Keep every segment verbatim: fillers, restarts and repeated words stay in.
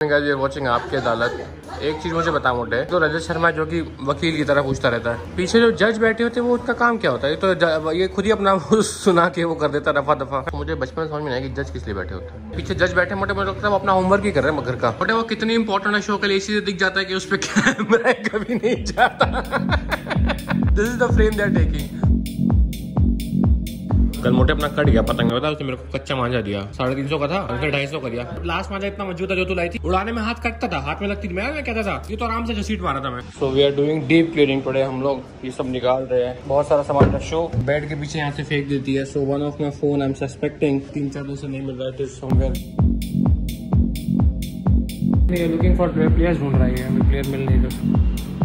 Watching आपकी अदालत। एक चीज मुझे बता मोटे, तो रजत शर्मा जो कि वकील की तरह पूछता रहता है, पीछे जो जज बैठे होते हैं वो उनका काम क्या होता है? ये तो ये खुद ही अपना सुना के वो कर देता रफा दफा। तो मुझे बचपन में समझ में नहीं आया कि जज किस लिए बैठे होते हैं। पीछे जज बैठे मोटे, मुझे लगता है वो अपना होमवर्क ही कर रहे हैं घर का। मोटे वो कितनी इंपॉर्टेंट है शो के लिए, इसी से दिख जाता है कि उस पर कैमरा कभी नहीं जाता। This is the frame they are taking. कल मोटे अपना कट गया पतंग, बता उसने मेरे को कच्चा मांझा दिया, साढ़े तीन सौ का था, उसने ढाई सौ का दिया। लास्ट मांझा इतना मजबूत था जो तू लाई थी, उड़ाने में हाथ कटता था, हाथ में लगती थी। मैं मैं कहता था ये तो आराम से घसीट मारा था मैं। So we are doing deep cleaning today. हम लोग ये सब निकाल रहे हैं, बहुत सारा सामान था। शो बेड के पीछे यहाँ से फेंक देती है। So one of my phone I am suspecting तीन चार दिन से नहीं मिल रहा है, समवेयर लुकिंग फॉर प्लेयर्स ढूंढ रही है, हमें प्लेयर मिल नहीं रहा।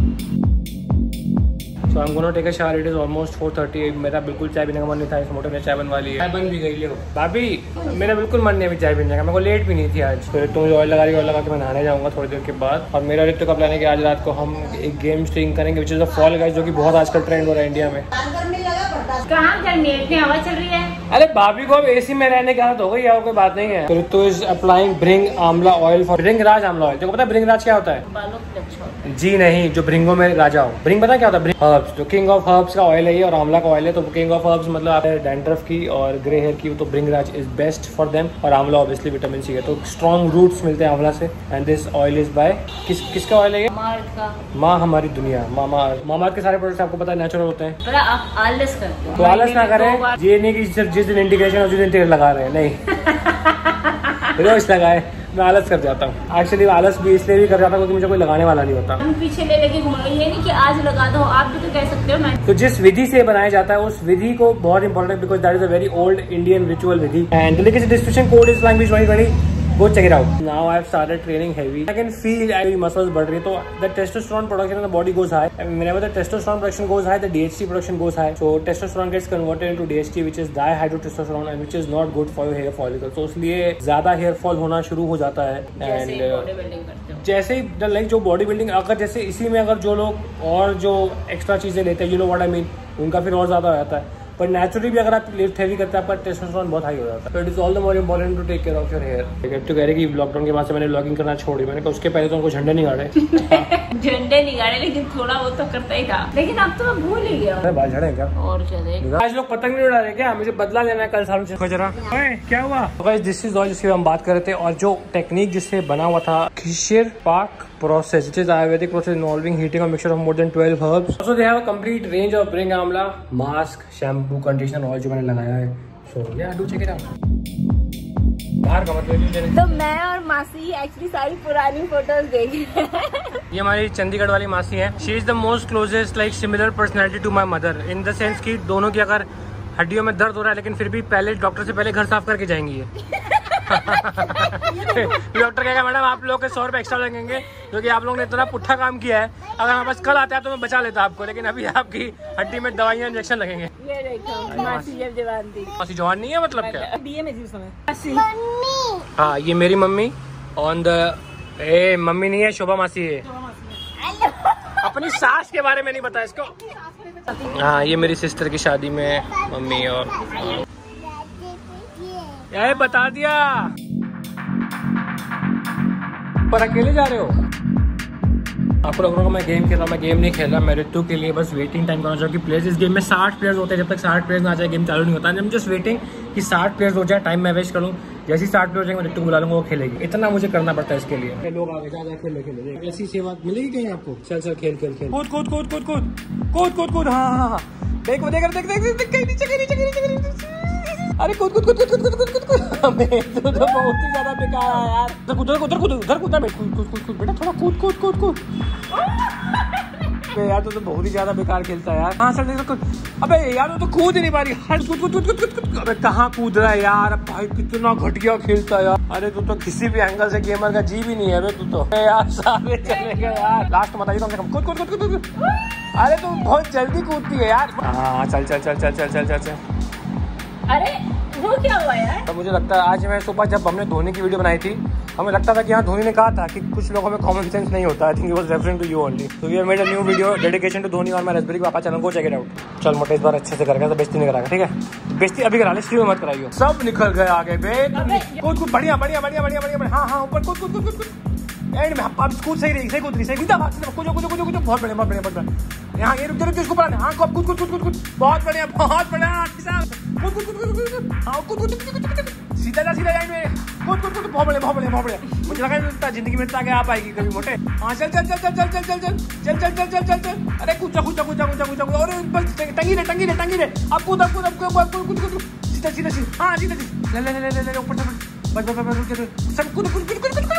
So I'm gonna take a shower. It is almost four thirty. मेरा बिल्कुल चाय पीने का मन नहीं था, इस मोटे में चाय बनवा ली है। चाय बन भी गई है भाभी, मेरा बिल्कुल मन नहीं अभी चाय पीने का। मेरे को लेट भी नहीं थी आज। तो तुम ऑयल लगा रही ऑयल लगा के मैं नहाने जाऊंगा थोड़ी देर के बाद। और मेरा रित्तु का प्लान है कि आज रात को हम एक गेम स्ट्रीम करेंगे which is the Fall Guys, जो कि बहुत आजकल ट्रेंड हो रहा है इंडिया में। कहाँ गर्मी है, इतनी हवा चल रही है। अरे भाभी को अब एसी में रहने की आदत हो गई है, कोई बात नहीं है। तो Rittu is applying bring amla oil for bhringraj amla oil. देखो पता है भृंगराज क्या होता है? बालों की अच्छा। जी नहीं, जो भृंगों में राजा हो। भृंग पता क्या होता है? हर्ब्स, जो किंग ऑफ हर्ब्स का ऑयल है ये, और आंवला का ऑयल है। तो किंग ऑफ हर्ब्स मतलब आप डैंड्रफ की और ग्रे हेयर की, तो bhringraj is best for them. और आंवला ऑब्वियसली विटामिन सी है, तो स्ट्रॉन्ग रूट्स मिलते हैं आंवला से। And this oil is by किस किसका ऑयल है ये? माँ हमारी दुनिया, मामा। मामा के सारे प्रोडक्ट्स आपको पता है नेचुरल होते हैं। आप आलस करते हो तो आलस ना करें, ये नहीं कि सिर्फ जिस दिन इंडिकेशन उस दिन तेल लगा रहे हैं, नहीं। रोज लगाए, मैं आलस कर जाता हूँ। एक्चुअली आलस भी इसलिए भी कर जाता हूँ क्योंकि मुझे कोई लगाने वाला नहीं होता। हम पीछे ले लेके घूमेंगे, ये नहीं कि आज लगा दो, आप भी तो कह सकते हो। मैं तो जिस विधि से बनाया जाता है उस विधि को बहुत important, because that is a very old Indian ritual विधि। And the description code is language twenty twenty. Go check it out. Now I have started training heavy. I can feel my muscles बढ़ रही, तो the testosterone production in the body goes high. And whenever the testosterone production goes high, the D H T production goes high. So testosterone gets converted into D H T, which is dihydrotestosterone, and which is not good for your hair follicle. So इसलिए ज्यादा hair fall होना शुरू हो जाता है। जैसे ही body building करते हो, जैसे ही लाइक जो बॉडी बिल्डिंग, अगर जैसे इसी में अगर जो लोग और जो एक्स्ट्रा चीजें लेते हैं, you know what I mean, उनका फिर और ज्यादा हो जाता है। पर नेचुरली भी अगर आप लिफ्ट हैवी करते हैं, आपका टेस्टोस्टेरोन बहुत हाई हो जाता है। तो it is all the more important to take care of your hair. तो कह रहे कि लॉकडाउन के बाद से मैंने ब्लॉगिंग करना छोड़ी। मैंने कहा उसके पहले तो उनको झंडे नहीं गाड़े। झंडे नहीं गाड़े, लेकिन थोड़ा वो तो करता ही था। लेकिन अब तो मैं भूल ही गया। बाल झड़े क्या? और क्या आज लोग पतंग नहीं उड़ा रहे क्या? मुझे बदला लेना है कल सालों से। जरा क्या हुआ? दिस इज ऑयल जिसकी हम बात कर रहे थे, और जो टेक्निक जिससे बना हुआ था खिशिर पाक process, which is Ayurvedic process involving heating a mixture of more than twelve herbs. Also, they have a complete range of Bring Amla mask, shampoo, conditioner, oil जो मैंने लगाया है. So yeah, do check it out. बाहर का मतलब तो मैं और मासी एक्चुअली सारी पुरानी फोटोज देख रहे हैं। ये हमारी चंडीगढ़ वाली मासी है। She is the most closest like similar personality to my mother in the sense कि दोनों की अगर हड्डियों में दर्द हो रहा है, लेकिन फिर भी पहले डॉक्टर से पहले घर साफ करके जाएंगी ये। डॉक्टर कहेगा मैडम आप लोग के सौ रुपए एक्स्ट्रा लगेंगे, क्योंकि आप लोगों ने इतना पुट्ठा काम किया है। अगर हमारे पास कल आता है तो मैं बचा लेता आपको, लेकिन अभी आपकी हड्डी में दवाइयाँ इंजेक्शन लगेंगे। ये देखो मासी जब जवान थी। मासी जवान नहीं है मतलब क्या? बीए में थी उस समय। हाँ ये मेरी mummy on the a mummy नहीं है, शोभा मासी है। अपनी सास के बारे में नहीं पता इसको। हाँ ये मेरी सिस्टर की शादी में मम्मी और यार बता दिया। पर अकेले जा रहे हो? आपको लग रहा होगा मैं गेम खेल रहा हूँ। मैं गेम नहीं खेल रहा, मैं ऋतु के लिए बस वेटिंग टाइम करना चाहूँ कि प्लेयर्स इस गेम में साठ प्लेयर्स होते हैं। जब तक साठ प्लेयर्स ना आ जाए गेम चालू नहीं होता। I'm just waiting कि साठ प्लेयर्स हो जाए, टाइम मैं वेस्ट करूँ। जैसे ही साठ प्लेयर हो जाएंगे मैं ऋतु को बुला लूंगा, वो खेलेगी। इतना मुझे करना पड़ता है इसके लिए। लोग आगे जा खेले खेले ऐसी सेवा मिलेगी कहीं आपको? चल चल खेल खेल खेल कूद कूद कूद कूद कूद कूद कूद कूद हाँ हाँ हाँ देख देख देख देख देख कहीं नीचे कहीं नीचे कहीं नीचे। अरे कूद कूद कूद कूद कूद कूद कूद कूद हमें तो बहुत ही ज्यादा बेकार है यार। उधर उधर उधर कूद उधर कूदा बेटा, कूद कूद कूद बेटा थोड़ा कूद कूद कूद कूद यार। तो, तो बहुत ही ज्यादा बेकार खेलता है यार। हाँ सर देखो कूद। अबे यार वो तो कूद ही नहीं पा रही। हर कूद कूद कूद कूद कूद। अबे कहाँ कूद रहा है यार भाई, कितना घटिया खेलता है यार। अरे तू तो किसी भी एंगल से गेमर का जी भी नहीं है तू तो यार। सारे चलेगा यार। लास्ट बताइए कम से कम कूद कूद कूद कूद। अरे तू बहुत जल्दी कूदती है यार। हाँ चल चल चल चल चल चल चल चल। अरे वो क्या हुआ यार? तो मुझे लगता है आज मैं सुबह जब हमने धोनी की वीडियो बनाई थी, हमें लगता था कि हाँ धोनी ने कहा था कि कुछ लोगों में कॉमन सेंस नहीं होता। I think it was referring to you only. So we have made a new video dedication to Dhoni और मैं रसबेरी पापा चैनल को चेक इट आउट। चल मोटे इस बार अच्छे से करेगा, तो बेइज्जती नहीं कराएगा ठीक है? बेइज्जती अभी करा ले, स्ट्रीम मत कराइयो। सब निकल गए आगे बे। कूद कूद बढ़िया बढ़िया बढ़िया बढ़िया बढ़िया। हाँ हाँ ऊपर कूद कूद कूद कूद। एंड में अब स्कूल सही रही, सही कूद रही, सही सीधा भाग, सीधा कुछ कुछ कुछ कुछ बहुत बढ़िया, बहुत बढ़िया, बहुत बढ़िया। यहाँ ये रुक रुक इसको पढ़ा, हाँ कुछ कुछ कुछ कुछ कुछ बहुत बढ़िया, बहुत बढ़िया कुछ कुछ कुछ कुछ हाँ कुछ कुछ कुछ सीधा जा, सीधा लाइन में कुछ कुछ कुछ बहुत बढ़िया, बहुत बढ़िया, बहुत बढ़िया। मुझे लगा जिंदगी में इतना आगे आ पाएगी कभी मोटे। हाँ चल चल चल चल चल चल चल चल चल चल चल चल चल अरे कुछ कुछ कुछ कुछ कुछ कुछ और बस टंगी रे टंगी रे टंगी रे अब कूद अब कूद अब कूद कुछ कुछ सीधा सीधा सीधा हाँ सीधा सीधा ले ले ले ले ले ऊपर से बस बस बस सब कूद कूद कूद कूद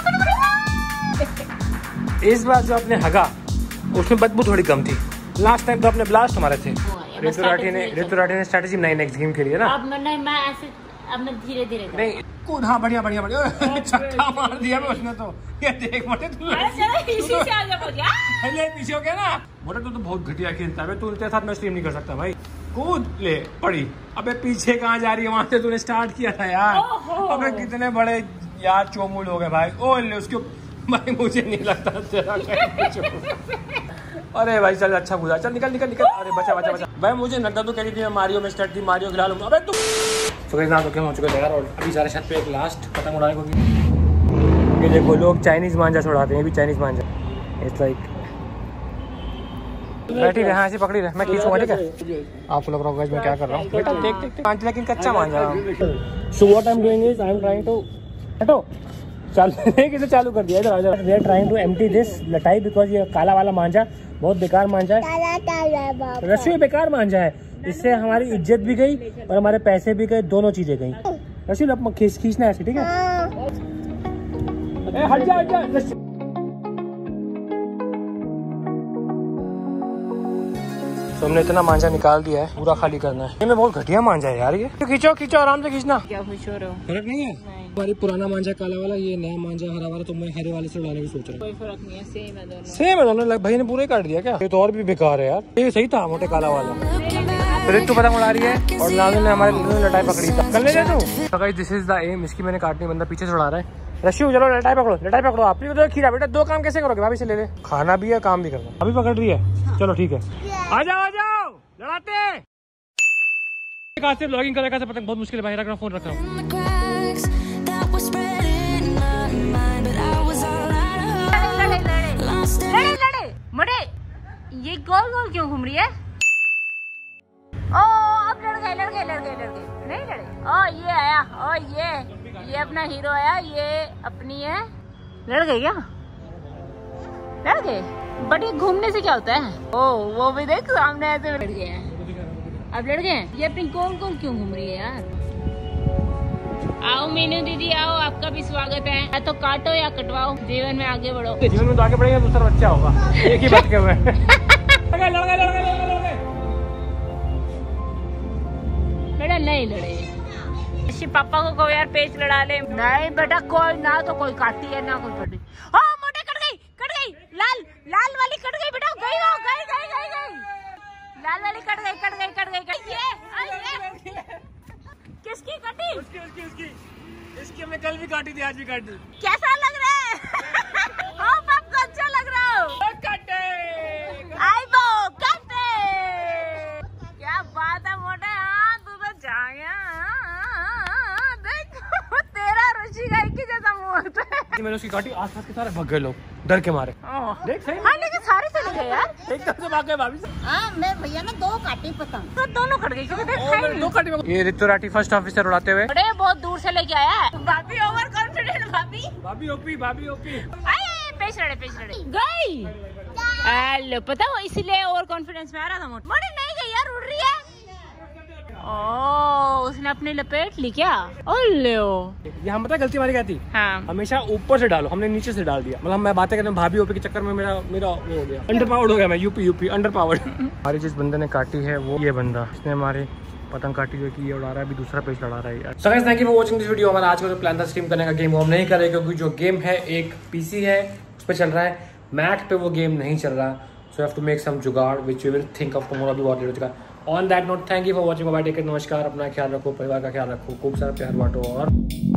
कूद। इस बार जो आपने हगा उसमें बदबू थोड़ी कम थी, लास्ट टाइम तो अपने ब्लास्ट हमारे थे। ऋतु राठी ने ऋतु राठी ने स्ट्रेटजी बनाई नेक्स्ट गेम के लिए ना। अब मैं मैं ऐसे अब मैं धीरे धीरे नहीं कूद हाँ बढ़िया बढ़िया बढ़िया छक्का मार दिया मैं उसने तो। ये देख मोटे तू इसी से आगे बढ़ गया, पहले पीछे हो गया ना मोटे। तू तो बहुत घटिया खेलता है, तू तेरे साथ मैं स्ट्रीम नहीं कर सकता भाई। कूद ले पड़ी, अबे पीछे कहाँ जा रही है, वहां से तूने स्टार्ट किया था यार। अबे कितने बड़े यार चोमूल हो गए भाई। ओ ले उसके भाई मुझे नहीं लगता तेरा अरे भाई चल अच्छा कूदा, चल निकल निकल निकल। अरे बचा बचा बचा भाई, मुझे लगता तो कह रही थी मैं मारियो में स्टार्ट थी, मारियो खिला लूंगा। अबे तू तो ना तो क्या हो चुका यार। और अभी सारे छत पे एक लास्ट पतंग उड़ाने को ये देखो लोग चाइनीज मांझा छुड़ाते हैं, ये भी चाइनीज मांझा। इट्स लाइक ठीक है, हाँ ऐसे पकड़ी रहे, मैं खींचूंगा ठीक है। आपको लग रहा होगा मैं क्या कर रहा हूँ बेटा, देख देख देख मांझा लेकिन कच्चा मांझा। So what I am doing is I am trying to हटो चालू किसे चालू कर दिया इधर। We are trying to empty this लटाई बिकॉज ये काला वाला मांझा बहुत बेकार मांझा है, रस्सी बेकार मांझा है। इससे हमारी इज्जत भी गई और हमारे पैसे भी गए, दोनों चीजें गई। रस्सी खींच खींचना ऐसे ठीक है। ए, हट जा हट जा रस्सी। तो हमने इतना मांझा निकाल दिया है, पूरा खाली करना है। ये में बहुत घटिया मांझा है यार। ये तो खींचो खींचो आराम से खींचना। क्या खुश हो रहे हो? फर्क नहीं है हमारी पुराना मांझा काला वाला, ये नया मांझा हरा वाला। तो मैं हरे वाले से उड़ाने की सोच रहा हूँ। कोई फर्क नहीं है, सेम है दोनों। सेम है दोनों। भाई ने पूरा ही काट दिया क्या? ये तो और भी बेकार है यार। ये सही था मोटे काला वाला। फिर तो पतंग उड़ा रही है और नाज़िम ने हमारे लटाई पकड़ी था। कर ले तू guys, this is the M. इसकी मैंने काटनी, बंदा पीछे से उड़ा रहा है। रशी चलो लटाई पकड़ो, लटाई पकड़ो। आप तो खीरा बेटा दो काम कैसे करोगे? भाभी से ले ले, खाना भी है काम भी करना। अभी पकड़ रही है, चलो ठीक है आ जाओ आ जाओ लड़ाते। कहाँ से ब्लॉगिंग करेगा से पतंग बहुत मुश्किल है भाई। रख रहा फोन रख रहा हूँ। लड़े लड़े मोटे, ये गोल गोल क्यों घूम रही है? ओ अब लड़ गए लड़ गए लड़ गए लड़ गए नहीं लड़े। ओ ये आया, ओ ये ये अपना हीरो आया, ये अपनी है। लड़ गए क्या? लड़ गए। बट ये घूमने से क्या होता है? ओ वो भी देख सामने ऐसे लड़ गए हैं। अब लड़ गए। ये अपनी गोल गोल क्यों घूम रही है यार? आओ मीनू दीदी आओ, आपका भी स्वागत है। या तो काटो या कटवाओ, जीवन में आगे बढ़ो। जीवन में तो आगे बढ़ेंगे, दूसरा बच्चा होगा। एक ही बात के हुए बेटा नहीं लड़े। पापा को कहो यार पेच लड़ा ले। नहीं बेटा कोई ना, तो कोई काटी है ना कोई कटी। हाँ मोटे कट गई कट गई, लाल लाल वाली कट गई बेटा। गई वो गई गई गई गई लाल वाली कट गई कट गई कट गई कट ये किसकी कटी? उसकी उसकी उसकी इसकी हमने कल भी काटी थी, आज भी काट दी। कैसा लग रहा है? हाँ पापा अच्छा लग रहा हो। कटे आई वो कटे, क्या बात है मोटे। हाँ तू तो जा गया। देख तेरा ऋषि गाय की जैसा मुंह होता है। मैंने उसकी काटी, आसपास के सारे भाग गए लोग डर के मारे। देख सही। हाँ लेकिन सारे चले गए यार, एकदम से भाग गए भाभी से। हाँ मैं भैया ने दो काटी पतंग, तो दोनों कट गई क्योंकि देख और दो काटी। ये ऋतु राठी फर्स्ट ऑफिसर उड़ाते हुए बड़े बहुत दूर से लेके आया है। भाभी ओवर कॉन्फिडेंट भाभी। भाभी ओपी भाभी ओपी। आए पेश रड़े पेश रड़े गई। हेलो पता वो इसीलिए ओवर कॉन्फिडेंस में आ रहा था। मोटे मोटे नहीं गई यार, उड़ रही है। ओ उसने अपनी लपेट ली क्या? ओल्लो ये हम पता गलती हमारी क्या थी? हाँ हमेशा ऊपर से डालो, हमने नीचे से डाल दिया। मतलब मैं बातें करने भाभी ओपी के चक्कर में मेरा मेरा वो हो गया, अंडर पावर्ड हो गया मैं। Up up underpowered. हमारी जिस बंदे ने काटी है वो ये बंदा, इसने हमारी पतंग काटी जो कि ये उड़ा रहा है, अभी दूसरा पेज लड़ा रहा है। So guys thank you for watching this video. हमारा आज का जो प्लान था स्ट्रीम करने का गेम वो हम नहीं कर रहे, क्योंकि जो गेम है एक पीसी है उस पर चल रहा है, मैक पे वो गेम नहीं चल रहा। So have to make some jugaad which we will think of tomorrow. अभी बहुत लेट हो चुका है। On that note thank you for watching. Bye take care, नमस्कार, अपना ख्याल रखो, परिवार का ख्याल रखो, खूब सारा प्यार बांटो और